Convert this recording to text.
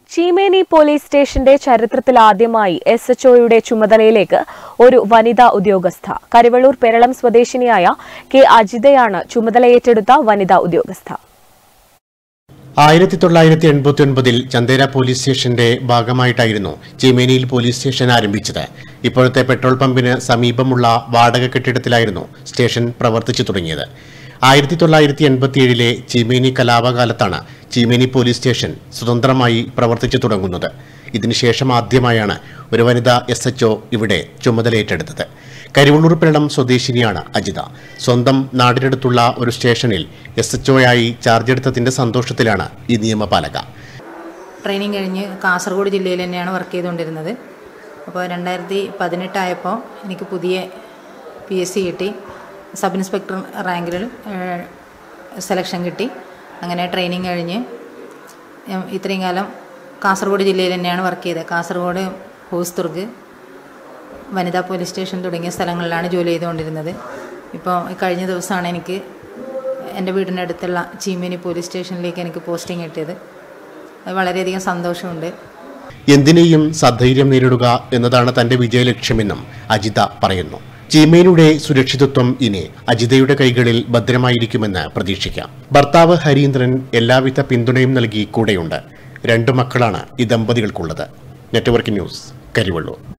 Cheemeni police സ്റ്റേഷന്റെ ചരിത്രത്തിൽ ആദ്യമായി SHOയുടെ ചുമതലയിലേക്ക് ഒരു വനിതാ ഉദ്യോഗസ്ഥ. കരിവള്ളൂർ പെരളം സ്വദേശിനിയായ കെ അജിതയാണ് ചുമതലയേറ്റെടുത്ത വനിതാ ഉദ്യോഗസ്ഥ. 1989-ൽ ചന്ദേര പോലീസ് സ്റ്റേഷന്റെ ഭാഗമായിട്ടായിരുന്നു ചീമേനിയിൽ പോലീസ് സ്റ്റേഷൻ ആരംഭിച്ചത്. ഇപ്പോഴത്തെ പെട്രോൾ പമ്പിന് സമീപമുള്ള വാടക കെട്ടിടത്തിലായിരുന്നു സ്റ്റേഷൻ പ്രവർത്തിച്ചു തുടങ്ങിയത്. 1987-ലെ ചീമേനി കലാപകാലത്താണ് ചീമേനി പോലീസ് സ്റ്റേഷൻ സ്വതന്ത്രമായി പ്രവർത്തിച്ചു തുടങ്ങുന്നത്. ഇതിനുശേഷം ആദ്യമായാണ് ഒരു വനിതാ SHO ഇവിടെ ചുമതലയേറ്റെടുത്തത്. കരിവള്ളൂർ പെരളം സ്വദേശിനിയാണ് അജിത. സ്വന്തം നാടിനടുത്തുള്ള ഒരു സ്റ്റേഷനിൽ SHOയായി ചാർജ് എടുത്തതിന്റെ സന്തോഷത്തിലാണ് ഈ നിയമപാലക. ട്രെയിനിങ് കഴിഞ്ഞ് കാസർഗോഡ് ജില്ലയിൽ തന്നെയാണ് വർക്ക് ചെയ്തുകൊണ്ടിരുന്നത്. അപ്പോൾ 2018 ആയപ്പോൾ എനിക്ക് പുതിയ PSC കിട്ടി. സബ് ഇൻസ്പെക്ടർ റാങ്കിൽ സെലക്ഷൻ കിട്ടി. അങ്ങനെ ട്രെയിനിങ് കഴിഞ്ഞ് ഇത്രയും കാലം കാസർഗോഡ് ജില്ലയിൽ തന്നെയാണ് വർക്ക് ചെയ്തത്. കാസർഗോഡ് ഹോസ്ദുർഗ് വനിതാ പോലീസ് സ്റ്റേഷൻ തുടങ്ങിയ സ്ഥലങ്ങളിലാണ് ജോലി ചെയ്തുകൊണ്ടിരുന്നത്. ഇപ്പോൾ കഴിഞ്ഞ ദിവസമാണ് എനിക്ക് എൻ്റെ വീടിനടുത്തുള്ള ചീമേനി പോലീസ് സ്റ്റേഷനിലേക്ക് എനിക്ക് പോസ്റ്റിംഗ് കിട്ടിയത്. അത് വളരെയധികം സന്തോഷമുണ്ട്. എന്തിനേയും സധൈര്യം നേരിടുക എന്നതാണ് തന്റെ വിജയലക്ഷ്യമെന്നും അജിത പറയുന്നു. ചീമേനിയുടെ സുരക്ഷിതത്വം ഇനി അജിതയുടെ കൈകളിൽ ഭദ്രമായിരിക്കുമെന്ന് പ്രതീക്ഷിക്കാം. ഭർത്താവ് ഹരീന്ദ്രൻ എല്ലാവിധ പിന്തുണയും നൽകി കൂടെയുണ്ട്. 2 മക്കളാണ് ഈ ദമ്പതികൾക്കുള്ളത്. Network news, Karivellur.